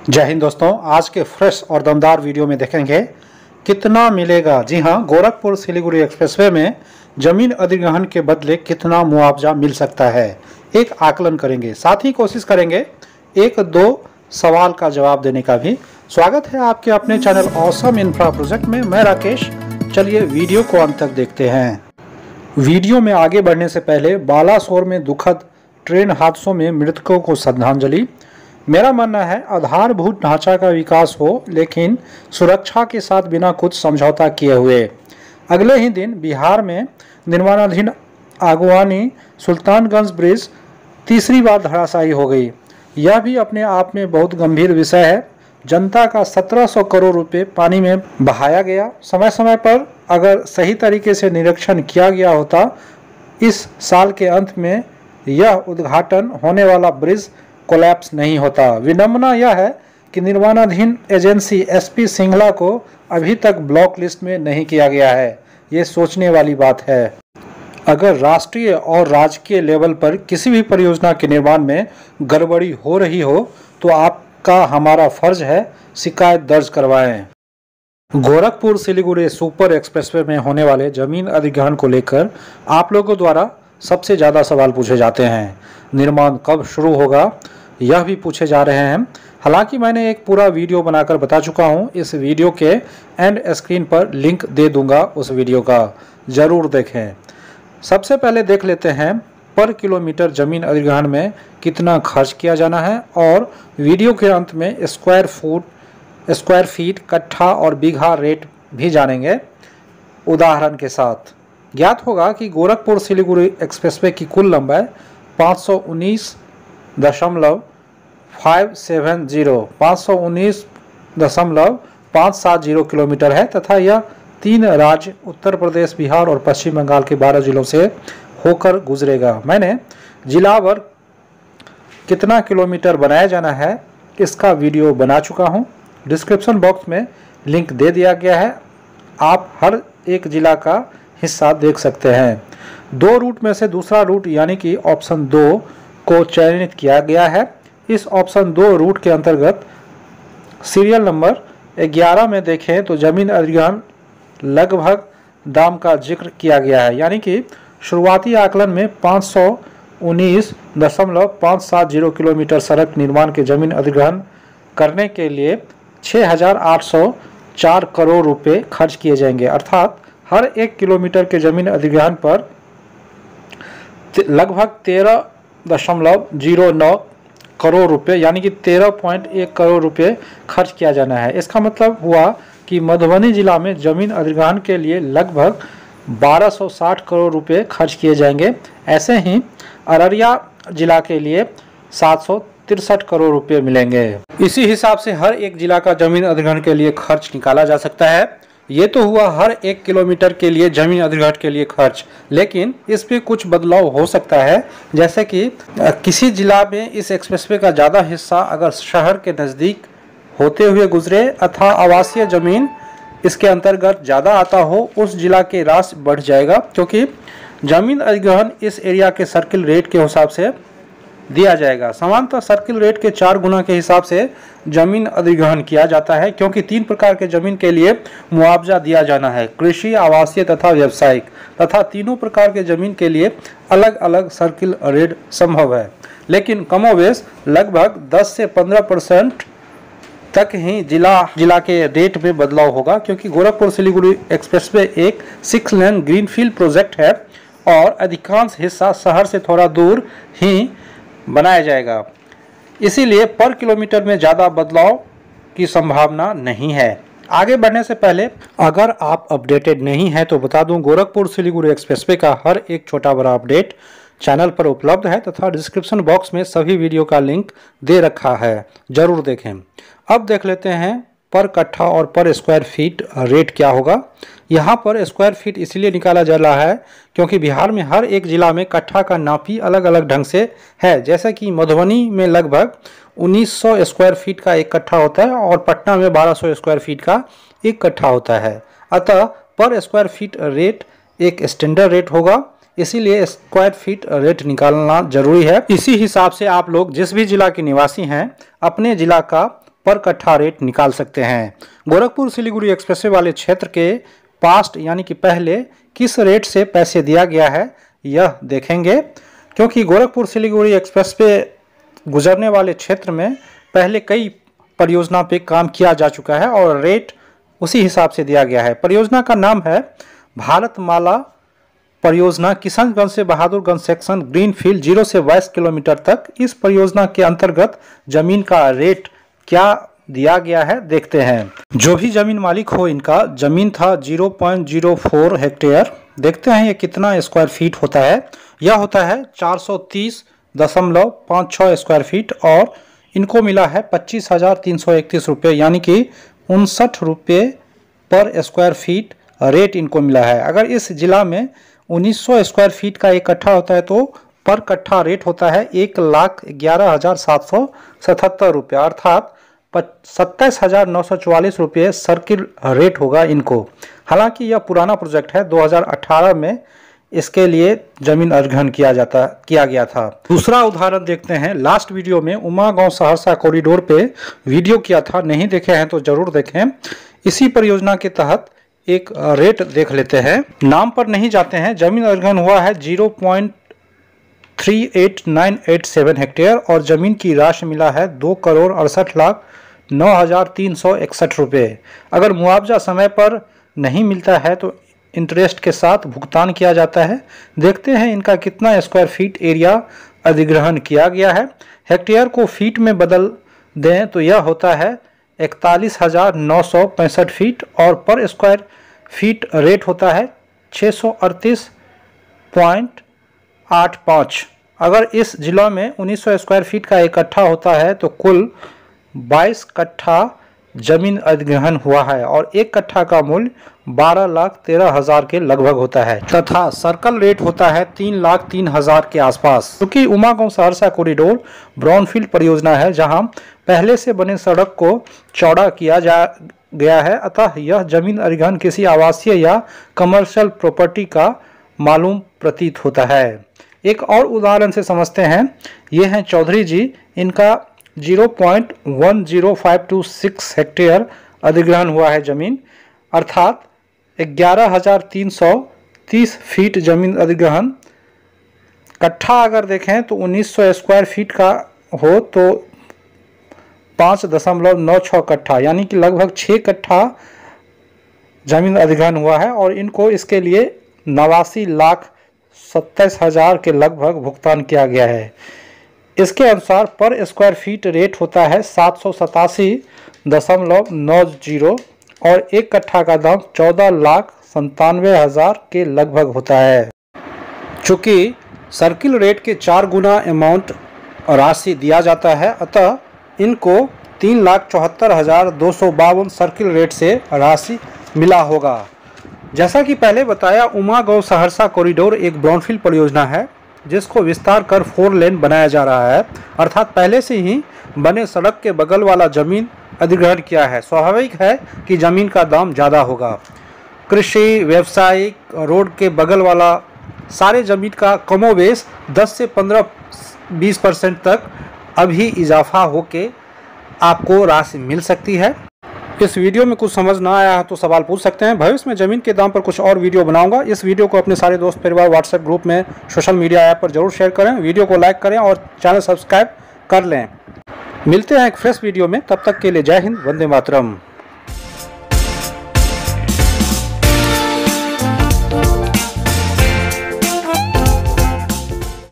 जय हिंद दोस्तों, आज के फ्रेश और दमदार वीडियो में देखेंगे कितना मिलेगा। जी हां, गोरखपुर सिलीगुड़ी एक्सप्रेसवे में जमीन अधिग्रहण के बदले कितना मुआवजा मिल सकता है, एक आकलन करेंगे। साथ ही कोशिश करेंगे एक दो सवाल का जवाब देने का भी। स्वागत है आपके अपने चैनल ऑसम इंफ्रा प्रोजेक्ट में। मैं राकेश। चलिए वीडियो को अंत तक देखते हैं। वीडियो में आगे बढ़ने से पहले बालासोर में दुखद ट्रेन हादसों में मृतकों को श्रद्धांजलि। मेरा मानना है आधारभूत ढांचा का विकास हो, लेकिन सुरक्षा के साथ बिना कुछ समझौता किए हुए। अगले ही दिन बिहार में निर्माणाधीन आगवानी सुल्तानगंज ब्रिज तीसरी बार धराशायी हो गई। यह भी अपने आप में बहुत गंभीर विषय है। जनता का 1700 करोड़ रुपए पानी में बहाया गया। समय समय पर अगर सही तरीके से निरीक्षण किया गया होता, इस साल के अंत में यह उद्घाटन होने वाला ब्रिज कोलैप्स नहीं होता। विडंबना यह है कि निर्माणाधीन एजेंसी एसपी सिंघला को अभी तक ब्लॉक लिस्ट में नहीं किया गया है। ये सोचने वाली बात है। अगर राष्ट्रीय और राजकीय लेवल पर किसी भी परियोजना के निर्माण में गड़बड़ी हो रही हो तो आपका हमारा फर्ज है शिकायत दर्ज करवाएं। गोरखपुर सिलीगुड़ी सुपर एक्सप्रेसवे में होने वाले जमीन अधिग्रहण को लेकर आप लोगों द्वारा सबसे ज़्यादा सवाल पूछे जाते हैं। निर्माण कब शुरू होगा, यह भी पूछे जा रहे हैं। हालांकि मैंने एक पूरा वीडियो बनाकर बता चुका हूं। इस वीडियो के एंड स्क्रीन पर लिंक दे दूंगा, उस वीडियो का ज़रूर देखें। सबसे पहले देख लेते हैं पर किलोमीटर जमीन अधिग्रहण में कितना खर्च किया जाना है, और वीडियो के अंत में स्क्वायर फीट, कट्ठा और बीघा रेट भी जानेंगे उदाहरण के साथ। ज्ञात होगा कि गोरखपुर सिलीगुड़ी एक्सप्रेसवे की कुल लंबाई 519.570 किलोमीटर है तथा यह 3 राज्य उत्तर प्रदेश, बिहार और पश्चिम बंगाल के 12 जिलों से होकर गुजरेगा। मैंने जिलावार कितना किलोमीटर बनाया जाना है इसका वीडियो बना चुका हूं। डिस्क्रिप्शन बॉक्स में लिंक दे दिया गया है। आप हर एक जिला का हिस्सा देख सकते हैं। 2 रूट में से दूसरा रूट यानी कि ऑप्शन 2 को चयनित किया गया है। इस ऑप्शन 2 रूट के अंतर्गत सीरियल नंबर 11 में देखें तो जमीन अधिग्रहण लगभग दाम का जिक्र किया गया है, यानी कि शुरुआती आकलन में 519.570 किलोमीटर सड़क निर्माण के जमीन अधिग्रहण करने के लिए 6,804 करोड़ रुपए खर्च किए जाएंगे। अर्थात हर 1 किलोमीटर के जमीन अधिग्रहण पर लगभग 13.09 करोड़ रुपए यानी कि 13.1 करोड़ रुपए खर्च किया जाना है। इसका मतलब हुआ कि मधुबनी जिला में जमीन अधिग्रहण के लिए लगभग 1260 करोड़ रुपए खर्च किए जाएंगे। ऐसे ही अररिया जिला के लिए 763 करोड़ रुपए मिलेंगे। इसी हिसाब से हर एक जिला का जमीन अधिग्रहण के लिए खर्च निकाला जा सकता है। ये तो हुआ हर 1 किलोमीटर के लिए जमीन अधिग्रहण के लिए खर्च, लेकिन इस पे कुछ बदलाव हो सकता है। जैसे कि किसी जिला में इस एक्सप्रेसवे का ज़्यादा हिस्सा अगर शहर के नज़दीक होते हुए गुजरे अथवा आवासीय जमीन इसके अंतर्गत ज़्यादा आता हो, उस जिला के राशि बढ़ जाएगा, क्योंकि जमीन अधिग्रहण इस एरिया के सर्किल रेट के हिसाब से दिया जाएगा। सामान्यतः सर्किल रेट के 4 गुना के हिसाब से जमीन अधिग्रहण किया जाता है, क्योंकि 3 प्रकार के जमीन के लिए मुआवजा दिया जाना है, कृषि, आवासीय तथा व्यावसायिक, तथा तीनों प्रकार के जमीन के लिए अलग अलग सर्किल रेट संभव है। लेकिन कमोवेश लगभग 10 से 15% तक ही जिला के रेट में बदलाव होगा, क्योंकि गोरखपुर सिलीगुड़ी एक्सप्रेसवे एक 6 लेन ग्रीनफील्ड प्रोजेक्ट है और अधिकांश हिस्सा शहर से थोड़ा दूर ही बनाया जाएगा। इसीलिए पर किलोमीटर में ज़्यादा बदलाव की संभावना नहीं है। आगे बढ़ने से पहले अगर आप अपडेटेड नहीं हैं तो बता दूं, गोरखपुर सिलीगुड़ी एक्सप्रेसवे का हर एक छोटा बड़ा अपडेट चैनल पर उपलब्ध है तथा डिस्क्रिप्शन बॉक्स में सभी वीडियो का लिंक दे रखा है, जरूर देखें। अब देख लेते हैं पर कट्ठा और पर स्क्वायर फीट रेट क्या होगा। यहाँ पर स्क्वायर फीट इसलिए निकाला जा रहा है क्योंकि बिहार में हर एक जिला में कट्ठा का नापी अलग अलग ढंग से है। जैसे कि मधुबनी में लगभग 1900 स्क्वायर फीट का 1 कट्ठा होता है और पटना में 1200 स्क्वायर फीट का 1 कट्ठा होता है। अतः पर स्क्वायर फीट रेट एक स्टैंडर्ड रेट होगा। इसीलिए स्क्वायर फीट रेट निकालना जरूरी है। इसी हिसाब से आप लोग जिस भी जिला के निवासी हैं अपने जिला का पर कट्ठा रेट निकाल सकते हैं। गोरखपुर सिलीगुड़ी एक्सप्रेसवे वाले क्षेत्र के पास्ट यानी कि पहले किस रेट से पैसे दिया गया है यह देखेंगे, क्योंकि गोरखपुर सिलीगुड़ी एक्सप्रेसवे गुजरने वाले क्षेत्र में पहले कई परियोजना पे काम किया जा चुका है और रेट उसी हिसाब से दिया गया है। परियोजना का नाम है भारतमाला परियोजना, किशनगंज से बहादुरगंज सेक्शन ग्रीनफील्ड 0 से 22 किलोमीटर तक। इस परियोजना के अंतर्गत जमीन का रेट क्या दिया गया है देखते हैं। जो भी जमीन मालिक हो इनका जमीन था 0.04 हेक्टेयर। देखते हैं ये कितना स्क्वायर फीट होता है। यह होता है 430.56 स्क्वायर फीट और इनको मिला है 25,331 रुपये यानी कि 59 रुपये पर स्क्वायर फीट रेट इनको मिला है। अगर इस जिला में 1900 स्क्वायर फीट का एक कट्ठा होता है तो पर कट्ठा रेट होता है 1,11,777 रुपये अर्थात 27,944 रुपये सर्किल रेट होगा इनको। हालांकि यह पुराना प्रोजेक्ट है, 2018 में इसके लिए जमीन अधिग्रहण किया गया था। दूसरा उदाहरण देखते हैं। लास्ट वीडियो में उमा गांव सहरसा कॉरिडोर पे वीडियो किया था, नहीं देखे हैं तो जरूर देखें। इसी परियोजना के तहत एक रेट देख लेते हैं। नाम पर नहीं जाते हैं। जमीन अधिग्रहण हुआ है 0.38987 हेक्टेयर और जमीन की राशि मिला है 2,68,09,361 रुपये। अगर मुआवजा समय पर नहीं मिलता है तो इंटरेस्ट के साथ भुगतान किया जाता है। देखते हैं इनका कितना स्क्वायर फीट एरिया अधिग्रहण किया गया है। हेक्टेयर को फीट में बदल दें तो यह होता है 41,965 फीट और पर स्क्वायर फीट रेट होता है 638.85। अगर इस जिला में 1900 स्क्वायर फीट का एक कट्ठा होता है तो कुल 22 कट्ठा जमीन अधिग्रहण हुआ है और एक कट्ठा का मूल्य 12,13,000 के लगभग होता है तथा सर्कल रेट होता है 3,03,000 के आसपास। क्योंकि उमा गांव सहरसा कॉरिडोर ब्राउनफील्ड परियोजना है जहां पहले से बने सड़क को चौड़ा किया गया है, अतः यह जमीन अधिग्रहण किसी आवासीय या कमर्शियल प्रॉपर्टी का मालूम प्रतीत होता है। एक और उदाहरण से समझते हैं। ये हैं चौधरी जी, इनका 0.10526 हेक्टेयर अधिग्रहण हुआ है जमीन अर्थात 11,330 फीट जमीन अधिग्रहण। कट्ठा अगर देखें तो 1900 स्क्वायर फीट का हो तो 5.96 कट्ठा यानी कि लगभग 6 कट्ठा जमीन अधिग्रहण हुआ है और इनको इसके लिए 89,27,000 के लगभग भुगतान किया गया है। इसके अनुसार पर स्क्वायर फीट रेट होता है 787.90 और एक कट्ठा का दाम 14,97,000 के लगभग होता है। चूँकि सर्किल रेट के 4 गुना अमाउंट राशि दिया जाता है अतः इनको 3,74,252 सर्किल रेट से राशि मिला होगा। जैसा कि पहले बताया, उमा गांव सहरसा कॉरिडोर एक ब्राउनफील्ड परियोजना है जिसको विस्तार कर 4 लेन बनाया जा रहा है अर्थात पहले से ही बने सड़क के बगल वाला जमीन अधिग्रहण किया है। स्वाभाविक है कि जमीन का दाम ज़्यादा होगा। कृषि, व्यावसायिक, रोड के बगल वाला सारे जमीन का कमोबेश 10 से 15-20% तक अभी इजाफा होके आपको राशि मिल सकती है। इस वीडियो में कुछ समझ ना आया है तो सवाल पूछ सकते हैं। भविष्य में ज़मीन के दाम पर कुछ और वीडियो बनाऊंगा। इस वीडियो को अपने सारे दोस्त परिवार व्हाट्सएप ग्रुप में, सोशल मीडिया ऐप पर जरूर शेयर करें। वीडियो को लाइक करें और चैनल सब्सक्राइब कर लें। मिलते हैं एक फ्रेश वीडियो में, तब तक के लिए जय हिंद, वंदे मातरम।